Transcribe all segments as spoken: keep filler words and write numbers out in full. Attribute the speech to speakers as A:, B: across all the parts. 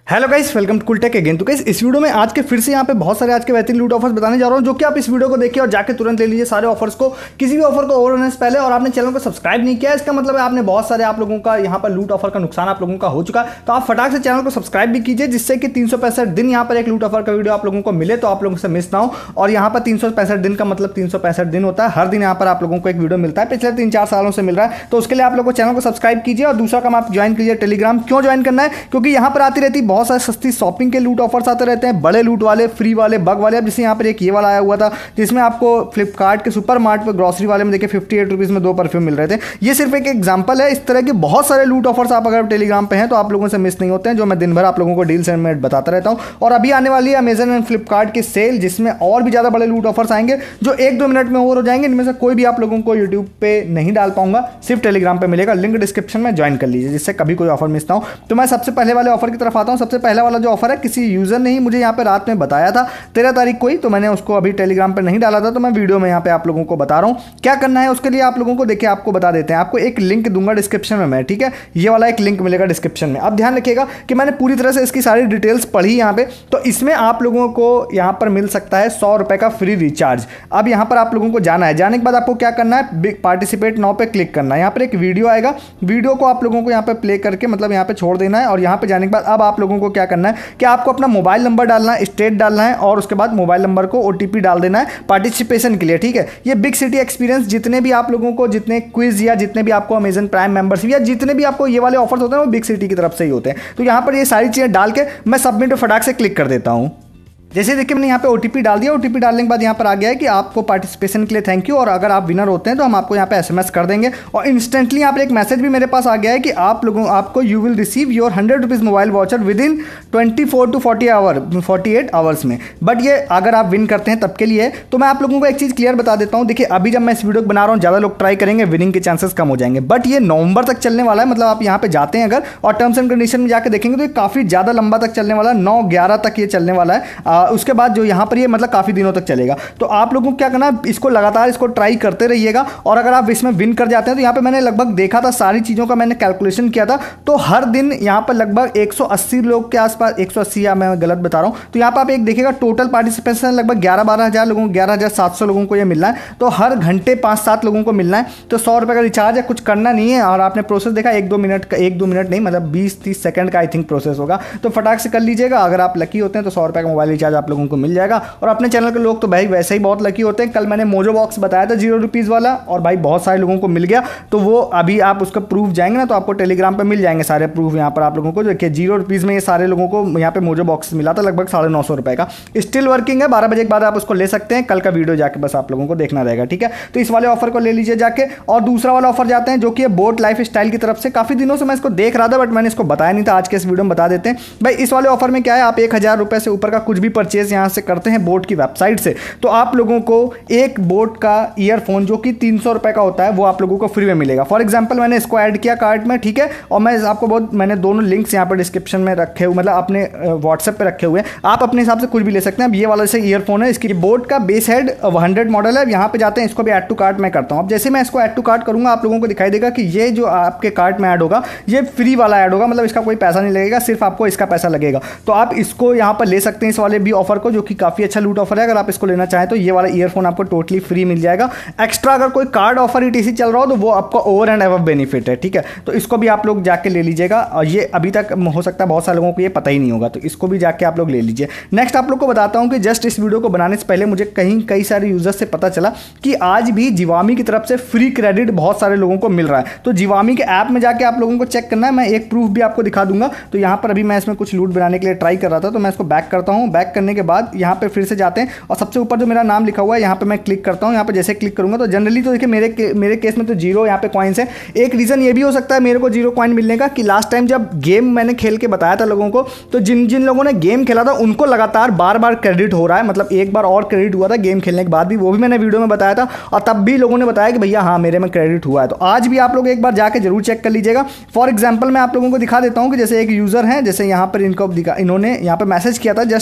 A: Hello guys, welcome to cool tech again. तो guys इस video में आज के फिर से यहाँ पे बहुत सारे आज के बेहतरीन लूट ऑफर्स बताने जा रहा हूँ, जो कि आप इस वीडियो को देखिए और जाके तुरंत ले लीजिए सारे ऑफर्स को। किसी भी ऑफर को ओवर होने से पहले और आपने चैनल को सब्सक्राइब नहीं किया, इसका मतलब है आपने बहुत सारे आप लोगों का यहाँ पर लूट ऑफर का नुकसान आप लोगों का हो चुका है। तो आप फटाक से चैनल को सब्सक्राइब भी कीजिए, जिससे कि तीन सौ पैंसठ दिन यहाँ पर एक लूट ऑफर का वीडियो आप लोगों को मिले, तो आप लोगों से मिस ना हो। और यहाँ पर तीन सौ पैंसठ दिन का मतलब तीन सौ पैंसठ दिन होता है, हर दिन यहाँ पर आप लोगों को एक वीडियो मिलता है, पिछले तीन चार सालों से मिल रहा है। तो उसके लिए आप लोगों को चैनल को सब्सक्राइब कीजिए और दूसरा काम आप ज्वाइन कीजिए टेलीग्राम। क्यों ज्वाइन करना है? क्योंकि यहाँ पर आती रहती बहुत सारी सस्ती शॉपिंग के लूट ऑफर्स आते रहते हैं, बड़े लूट वाले, फ्री वाले, बग वाले। अब जैसे यहाँ पर एक ये वाला आया हुआ था, जिसमें आपको फ्लिपकार्ट के सुपर मार्ट पर ग्रॉसरी वाले में देखिए फिफ्टी एट रुपीज़ में दो परफ्यूम मिल रहे थे। ये सिर्फ एक एग्जांपल है। इस तरह के बहुत सारे लूट ऑफर्स आप अगर टेलीग्राम पे हैं तो आप लोगों से मिस नहीं होते हैं, जो मैं दिन भर आप लोगों को डील्स एंड मेट बताता रहता हूँ। और अभी आने वाली है अमेजन एंड फ्लिपकार्ट की सेल, जिसमें और भी ज़्यादा बड़े लूट ऑफर्स आएंगे, जो एक दो मिनट में ओवर हो जाएंगे। इनमें से कोई भी आप लोगों को यूट्यूब पे नहीं डाल पाऊंगा, सिर्फ टेलीग्राम पे मिलेगा। लिंक डिस्क्रिप्शन में ज्वाइन कर लीजिए, जिससे कभी कोई ऑफर मिस ना हो। तो मैं सबसे पहले वाले ऑफर की तरफ आता हूँ। सबसे पहला वाला जो ऑफर है, किसी यूजर ने ही मुझे यहाँ पे रात में बताया था, तेरह तारीख को ही, तो मैंने उसको अभी टेलीग्राम पर नहीं डाला था, तो मैं वीडियो में यहाँ पे आप लोगों को बता रहा हूँ क्या करना है। उसके लिए आप लोगों को देखिए, आपको बता देते हैं, आपको एक लिंक दूंगा डिस्क्रिप्शन में मैं, ठीक है। ये वाला एक लिंक मिलेगा डिस्क्रिप्शन में। अब ध्यान रखिएगा कि मैंने पूरी तरह से इसकी सारी डिटेल्स पढ़ी यहाँ पे, तो इसमें आप लोगों को यहाँ पर मिल सकता है सौ रुपए का फ्री रिचार्ज। अब यहाँ पर आप लोगों को जाना है, जाने के बाद आपको क्या करना है, बिग पार्टिसिपेट नाउ पे क्लिक करना है। यहाँ पर एक वीडियो आएगा, वीडियो को आप लोगों को यहाँ पे प्ले करके मतलब यहाँ पे छोड़ देना है। और यहाँ पे जाने के बाद अब आप लोगों को क्या करना है कि आपको अपना मोबाइल नंबर डालना है, स्टेट डालना है, और उसके बाद मोबाइल नंबर को ओटीपी डाल देना है पार्टिसिपेशन के लिए, ठीक है। ये बिग सिटी एक्सपीरियंस, जितने भी आप लोगों को जितने क्विज या जितने भी आपको अमेजन प्राइम मेंबरशिप या जितने भी आपको ये वाले ऑफर्स होते हैं, वो बिग सिटी की तरफ से ही होते हैं। तो यहाँ पर ये सारी चीज़ें डाल के मैं सबमिट फटाक से क्लिक कर देता हूँ। जैसे देखिए मैंने यहाँ पे ओटीपी डाल दिया। ओटीपी डालने के बाद यहाँ पर आ गया है कि आपको पार्टिसिपेशन के लिए थैंक यू, और अगर आप विनर होते हैं तो हम आपको यहाँ पे एसएमएस कर देंगे। और इंस्टेंटली यहाँ पर एक मैसेज भी मेरे पास आ गया है कि आप लोगों आपको you will receive your hundred rupees mobile voucher within twenty four to forty hour forty eight hours में। बट ये अगर आप विन करते हैं तब के लिए। तो मैं आप लोगों को एक चीज़ क्लियर बता देता हूँ। देखिए अभी जब मैं इस वीडियो को बना रहा हूँ, ज़्यादा लोग ट्राई करेंगे, विनिंग के चांसेस कम हो जाएंगे। बट ये नवंबर तक चलने वाला है, मतलब आप यहाँ पे जाते हैं अगर और टर्म्स एंड कंडीशन में जाकर देखेंगे तो ये काफ़ी ज़्यादा लंबा तक चलने वाला है, नौ ग्यारह तक ये चलने वाला है। आ, उसके बाद जो यहाँ पर ये मतलब काफी दिनों तक चलेगा। तो आप लोगों को क्या करना है, इसको लगातार इसको ट्राई करते रहिएगा। और अगर आप इसमें विन कर जाते हैं तो यहाँ पे मैंने लगभग देखा था, सारी चीजों का मैंने कैलकुलेशन किया था, तो हर दिन यहाँ पर लगभग एक सौ अस्सी लोग के आसपास, एक सौ अस्सी या मैं गलत बता रहा हूँ, तो यहाँ पर आप एक देखिएगा टोटल पार्टिसिपेशन लगभग ग्यारह बारह हजार लोगों ग्यारह हजार सात सौ लोगों को ये मिलना है। तो हर घंटे पाँच सात लोगों को मिलना है। तो सौ रुपये का रिचार्ज है, कुछ करना नहीं है। और आपने प्रोसेस देखा, एक दो मिनट का, एक दो मिनट नहीं मतलब बीस तीस सेकंड का आई थिंक प्रोसेस होगा। तो फटाक से कर लीजिएगा। अगर आप लकी होते हैं तो सौ रुपये का मोबाइल रिचार्ज आप लोगों को मिल जाएगा। और अपने चैनल के लोग तो भाई वैसे ही बहुत लकी होते हैं। कल मैंने मोजो बॉक्स बताया था जीरो रुपीज़ वाला, और भाई बहुत सारे लोगों को मिल गया। तो वो अभी आप उसका प्रूफ जाएंगे ना, तो आपको टेलीग्राम पे मिल जाएंगे सारे प्रूफ। यहाँ पर आप लोगों को देखिए जीरो रुपीज़ में ये सारे लोगों को यहाँ पे मोजो बॉक्स मिला था, लगभग साढ़े नौ सौ रुपये का। स्टिल वर्किंग है, बारह बजे के बाद आप उसको ले सकते हैं। कल का वीडियो जाके बस आप लोगों को देखना रहेगा, ठीक है। तो इस वाले ऑफर को ले लीजिए जाके। और दूसरा वाला ऑफर जाते हैं, जो कि बोट लाइफ स्टाइल की तरफ से। काफ़ी दिनों से मैं इसको देख रहा था, बट मैंने इसको बताया नहीं था। आज के इस वीडियो में बता देते हैं भाई। इस वाले ऑफर में क्या है, आप एक हज़ार रुपये से ऊपर का कुछ भी परचेज यहाँ से करते हैं बोट की वेबसाइट से, तो आप लोगों को एक बोट का ईयरफोन जो कि तीन सौ रुपए का होता है, वो आप लोगों को फ्री में मिलेगा। फॉर एग्जांपल मैंने इसको ऐड किया कार्ट में, ठीक है। और मैं आपको बहुत मैंने दोनों लिंक्स यहाँ पर डिस्क्रिप्शन में रखे हुए, मतलब अपने व्हाट्सएप पे रखे हुए हैं। आप अपने हिसाब से कुछ भी ले सकते हैं। अब ये वाला से ईयरफोन है, इसकी बोट का बेस हेड हंड्रेड मॉडल है। यहाँ पे जाते हैं, इसको भी ऐड टू कार्ट में करता हूँ। अब जैसे मैं इसको ऐड टू कार्ट करूँगा, आप लोगों को दिखाई देगा कि ये जो आपके कार्ट में ऐड होगा, ये फ्री वाला ऐड होगा, मतलब इसका कोई पैसा नहीं लगेगा, सिर्फ आपको इसका पैसा लगेगा। तो आप इसको यहाँ पर ले सकते हैं, इस वाले भी ऑफर को, जो कि काफ़ी अच्छा लूट ऑफर है। अगर आप इसको लेना चाहें तो ये वाला ईयरफोन आपको टोटली फ्री मिल जाएगा। एक्स्ट्रा अगर कोई कार्ड ऑफर ईटीसी चल रहा हो तो वो आपका ओवर एंड अबव बेनिफिट है, ठीक है। तो इसको भी आप लोग जाके ले लीजिएगा। और ये अभी तक हो सकता है बहुत सारे लोगों को ये पता ही नहीं होगा, तो इसको भी जाके आप लोग ले लीजिए। नेक्स्ट आप लोग को बताता हूँ कि जस्ट इस वीडियो को बनाने से पहले मुझे कहीं कई सारे यूजर्स से पता चला कि आज भी जिवामी की तरफ से फ्री क्रेडिट बहुत सारे लोगों को मिल रहा है। तो जिवामी के ऐप में जाके आप लोगों को चेक करना है। मैं एक प्रूफ भी आपको दिखा दूंगा। तो यहाँ पर अभी मैं इसमें कुछ लूट बनाने के लिए ट्राई कर रहा था, तो मैं इसको बैक करता हूँ। बैक करने के बाद यहाँ पे फिर से जाते हैं, और सबसे ऊपर जो मेरा नाम लिखा हुआ है यहाँ पे मैं क्लिक करता हूँ। यहाँ पे जैसे क्लिक करूंगा तो जनरली तो देखिए मेरे के, मेरे केस में तो जीरो यहाँ पे कॉइन्स है। एक रीज़न ये भी हो सकता है मेरे को जीरो कॉइन मिलने का कि लास्ट टाइम जब गेम मैंने खेल के बताया था लोगों को, तो जिन जिन लोगों ने गेम खेला था उनको लगातार बार बार क्रेडिट हो रहा है। मतलब एक बार और क्रेडिट हुआ था गेम खेलने के बाद भी, वो भी मैंने वीडियो में बताया था, और तब भी लोगों ने बताया कि भैया हाँ मेरे में क्रेडिट हुआ है। तो आज भी आप लोग एक बार जाके जरूर चेक कर लीजिएगा। फॉर एग्जाम्पल मैं आप लोगों को दिखा देता हूँ कि जैसे एक यूज़र है, जैसे यहाँ पर इनको दिखा, इन्होंने यहाँ पर मैसेज किया था जस्ट मुझे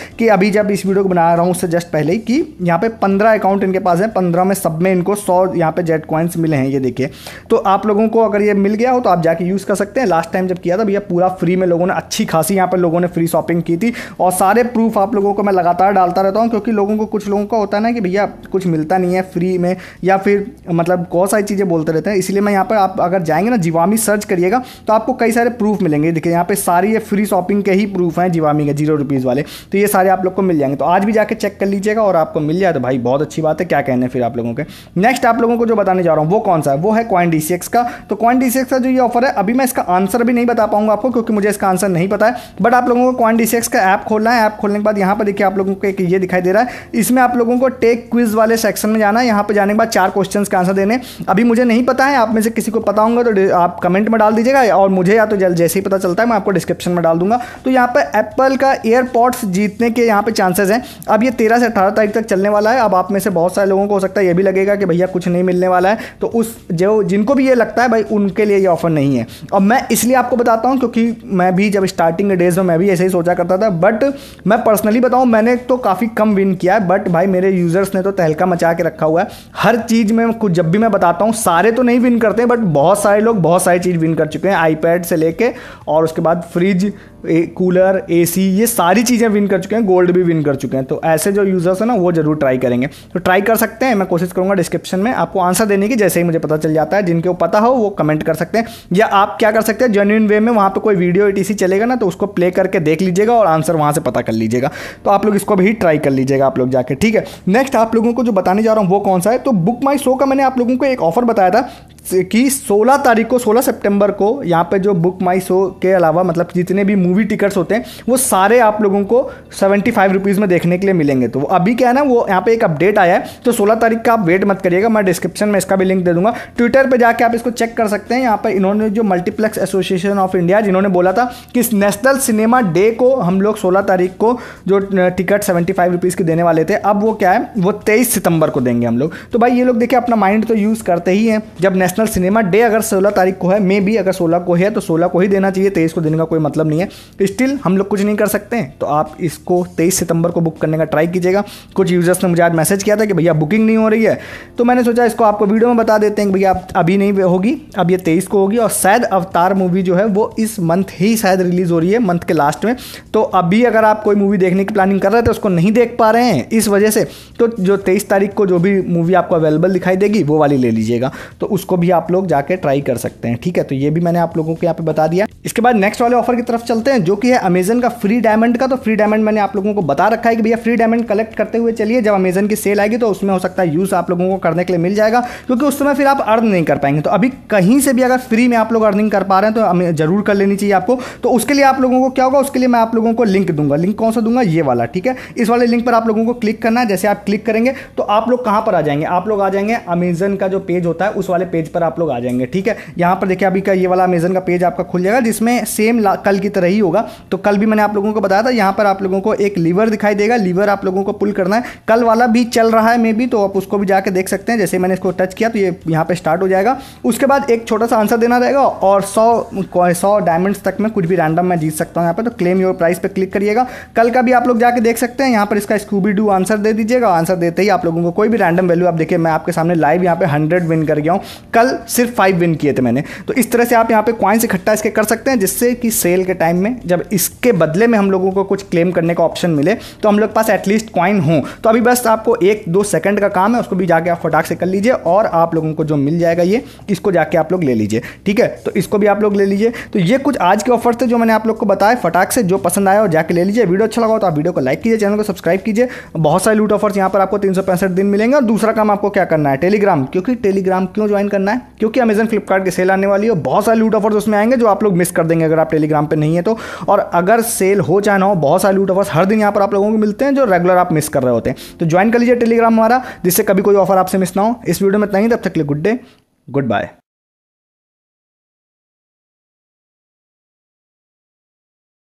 A: कि अभी जब इस वीडियो को बना रहा हूँ उससे जस्ट पहले ही कि यहाँ पे पंद्रह अकाउंट इनके पास हैं, पंद्रह में सब में इनको सौ यहाँ पे जेट कॉइन्स मिले हैं, ये देखिए। तो आप लोगों को अगर ये मिल गया हो तो आप जाके यूज़ कर सकते हैं। लास्ट टाइम जब किया था भैया पूरा फ्री में लोगों ने अच्छी खासी यहाँ पर लोगों ने फ्री शॉपिंग की थी, और सारे प्रूफ आप लोगों को मैं लगातार डालता रहता हूँ, क्योंकि लोगों को कुछ लोगों का होता है ना कि भैया कुछ मिलता नहीं है फ्री में, या फिर मतलब बहुत सारी चीज़ें बोलते रहते हैं। इसलिए मैं यहाँ पर आप अगर जाएंगे ना जिवामी सर्च करिएगा तो आपको कई सारे प्रूफ मिलेंगे। देखिए यहाँ पे सारी ये फ्री शॉपिंग के ही प्रूफ हैं जिवामी के, जीरो रुपीज़ वाले, तो ये सारे आप लोग को मिल जाएंगे। तो आज भी जाके चेक कर लीजिएगा और आपको मिल जाए तो भाई बहुत अच्छी बात है, क्या कहने फिर आप लोगों के। नेक्स्ट आप लोगों को जो बताने जा रहा हूँ वो कौन सा है, वो है कॉइन डी सी एक्स का। तो कॉइन डी सी एक्स का जो ये ऑफर है, अभी मैं इसका आंसर भी नहीं बता पाऊंगा आपको क्योंकि मुझे इसका आंसर नहीं पता है, बट आप लोगों को कॉइन डी सी एक्स का ऐप खोलना है। ऐप खोलने के बाद यहाँ पर देखिए आप लोगों को एक ये दिखाई दे रहा है, इसमें आप लोगों को टेक क्विज वाले सेक्शन में जाना है। यहाँ पर जाने के बाद चार क्वेश्चन के आंसर देने। अभी मुझे नहीं पता है, आप में से किसी को पता होगा तो आप कमेंट में डाल दीजिएगा, और मुझे या तो जल्द जैसे ही पता चलता है मैं आपको डिस्क्रिप्शन में डाल दूंगा। तो यहाँ पे एप्पल का एयरपॉड्स जीतने के यहाँ पे चांसेस हैं। अब ये तेरह से अठारह तारीख तक चलने वाला है। अब आप में से बहुत सारे लोगों को हो सकता है ये भी लगेगा कि भैया कुछ नहीं मिलने वाला है, तो उस जो जिनको भी ये लगता है भाई उनके लिए ये ऑफर नहीं है। और मैं इसलिए आपको बताता हूँ क्योंकि मैं भी जब स्टार्टिंग के डेज में मैं भी ऐसे ही सोचा करता था, बट मैं पर्सनली बताऊँ मैंने तो काफ़ी कम विन किया है, बट भाई मेरे यूजर्स ने तो तहलका मचा के रखा हुआ है। हर चीज़ में कुछ जब भी मैं बताता हूँ, सारे तो नहीं विन करते बट बहुत सारे लोग बहुत सारी चीज़ विन कर चुके हैं, आईपैड से लेके और उसके बाद फ्रिज, ए, कूलर, एसी, ये सारी चीज़ें विन कर चुके हैं, गोल्ड भी विन कर चुके हैं। तो ऐसे जो यूजर्स हैं ना वो जरूर ट्राई करेंगे, तो ट्राई कर सकते हैं। मैं कोशिश करूंगा डिस्क्रिप्शन में आपको आंसर देने की, जैसे ही मुझे पता चल जाता है। जिनको पता हो वो कमेंट कर सकते हैं, या आप क्या कर सकते हैं जेन्युइन वे में वहाँ पे कोई वीडियो ईटीसी चलेगा ना तो उसको प्ले करके देख लीजिएगा और आंसर वहाँ से पता कर लीजिएगा। तो आप लोग इसको भी ट्राई कर लीजिएगा आप लोग जाके, ठीक है। नेक्स्ट आप लोगों को जो बताने जा रहा हूँ वो कौन सा है, तो बुक माई शो का मैंने आप लोगों को एक ऑफर बताया था कि सोलह तारीख को, सोलह सितंबर को यहाँ पे जो बुक माई शो के अलावा मतलब जितने भी मूवी टिकट्स होते हैं वो सारे आप लोगों को सेवेंटी फाइव रुपीज़ में देखने के लिए मिलेंगे। तो अभी क्या है ना, वो यहाँ पे एक अपडेट आया है, तो सोलह तारीख का आप वेट मत करिएगा, मैं डिस्क्रिप्शन में इसका भी लिंक दे दूंगा। ट्विटर पर जाके आप इसको चेक कर सकते हैं। यहाँ पर इन्होंने जो मल्टीप्लेक्स एसोसिएशन ऑफ इंडिया जिन्होंने बोला था कि नेशनल सिनेमा डे को हम लोग सोलह तारीख को जो टिकट सेवेंटी फाइव रुपीज़ की देने वाले थे, अब वो क्या है वो तेईस सितंबर को देंगे हम लोग। तो भाई ये लोग देखिए अपना माइंड तो यूज़ करते ही हैं। जब नेशनल सिनेमा डे अगर सोलह तारीख को है, मे भी अगर सोलह को है तो सोलह को ही देना चाहिए, तेईस को देने का कोई मतलब नहीं है। स्टिल हम लोग कुछ नहीं कर सकते हैं, तो आप इसको तेईस सितंबर को बुक करने का ट्राई कीजिएगा। कुछ यूजर्स ने मुझे आज मैसेज किया था कि भैया बुकिंग नहीं हो रही है, तो मैंने सोचा इसको आपको वीडियो में बता देते हैं कि भैया अभी नहीं होगी, अब ये तेईस को होगी। और शायद अवतार मूवी जो है वो इस मंथ ही शायद रिलीज हो रही है, मंथ के लास्ट में। तो अभी अगर आप कोई मूवी देखने की प्लानिंग कर रहे थे उसको नहीं देख पा रहे हैं इस वजह से, तो जो तेईस तारीख को जो भी मूवी आपको अवेलेबल दिखाई देगी वो वाली ले लीजिएगा, तो उसको भी आप लोग जाके ट्राई कर सकते हैं, ठीक है। तो ये भी मैंने आप लोगों को यहाँ पे बता दिया। इसके बाद नेक्स्ट वाले ऑफर की तरफ चलते हैं जो कि है अमेजन का फ्री डायमंड का। तो फ्री डायमंड मैंने आप लोगों को बता रखा है कि भैया फ्री डायमंड कलेक्ट करते हुए चलिए, जब अमेजन की सेल आएगी तो उसमें हो सकता है यूज आप लोगों को करने के लिए मिल जाएगा, क्योंकि उस समय फिर आप अर्न नहीं कर पाएंगे। तो अभी कहीं से भी अगर फ्री में आप लोग अर्निंग कर पा रहे हैं तो जरूर कर लेनी चाहिए आपको। तो उसके लिए आप लोगों को क्या होगा, उसके लिए मैं आप लोगों को लिंक दूंगा। लिंक कौन सा दूंगा, ये वाला, ठीक है। इस वाले लिंक पर आप लोगों को क्लिक करना है। जैसे आप क्लिक करेंगे तो आप लोग कहां पर आ जाएंगे, आप लोग आ जाएंगे अमेजन का जो पेज होता है उस वाले पेज पर आप लोग आ जाएंगे, ठीक है। यहां पर देखिए अभी का ये वाला अमेजन का पेज आपका खुल जाएगा जिसमें सेम कल की तरह ही होगा। तो कल भी मैंने आप लोगों को बताया था, यहाँ पर आप लोगों को एक लीवर दिखाई देगा, लीवर आप लोगों को पुल करना है। कल वाला भी चल रहा है मे बी, तो आप उसको भी जाके देख सकते हैं। जैसे मैंने इसको टच किया तो ये यहाँ पे स्टार्ट हो जाएगा। उसके बाद एक छोटा सा आंसर देना रहेगा और सौ सौ डायमंड्स तक में कुछ भी रैंडम मैं जीत सकता हूँ यहाँ पे। तो क्लेम योर प्राइस पे क्लिक करिएगा। कल का भी आप लोग जाके देख सकते हैं। यहाँ पर इसका स्कूबी डू आंसर दे दीजिएगा। आंसर देते ही आप लोगों को कोई भी रैंडम वैल्यू, आप देखिए मैं आपके सामने लाइव यहाँ पे हंड्रेड विन कर गया हूँ। कल सिर्फ फाइव विन किए थे मैंने। तो इस तरह से आप यहाँ पे कॉइन्स इकट्ठा इसके कर सकते हैं, जिससे कि सेल के टाइम में जब इसके बदले में हम लोगों को कुछ क्लेम करने का ऑप्शन मिले तो हम लोग पास एटलीस्ट कॉइन हो। तो अभी बस आपको एक दो सेकंड का काम है, उसको भी जाके आप फटाक से कर लीजिए और आप लोगों को जो मिल जाएगा ये, इसको जाके आप लोग ले लीजिए, ठीक है। तो इसको भी आप लोग ले लीजिए। तो ये कुछ आज के ऑफर थे जो मैंने आप लोग को बताया। फटाक से जो पसंद आया और जाके ले लीजिए। वीडियो अच्छा लगा तो आप वीडियो को लाइक कीजिए, चैनल को सब्सक्राइब कीजिए। बहुत सारे लूट ऑफर्स यहाँ पर आपको तीन सौ पैंसठ दिन मिलेंगे। और दूसरा काम आपको क्या करना है, टेलीग्राम। क्योंकि टेलीग्राम क्यों ज्वाइन करना है, क्योंकि अमेजन फ्लिपकार्ट की सेल आने वाली है। बहुत सारे लूट ऑफर्स उसमें आएंगे जो आप लोग मिस कर देंगे अगर आप टेलीग्राम पे नहीं है तो। और अगर सेल हो चाहे ना हो, बहुत सारे लूट ऑफर्स हर दिन यहाँ पर आप लोगों को मिलते हैं जो रेगुलर आप मिस कर रहे होते हैं। तो ज्वाइन कर लीजिए टेलीग्राम हमारा, जिससे कभी कोई ऑफर आपसे मिस ना हो। इस वीडियो में इतना ही, तब तक के लिए गुड डे, गुड बाय।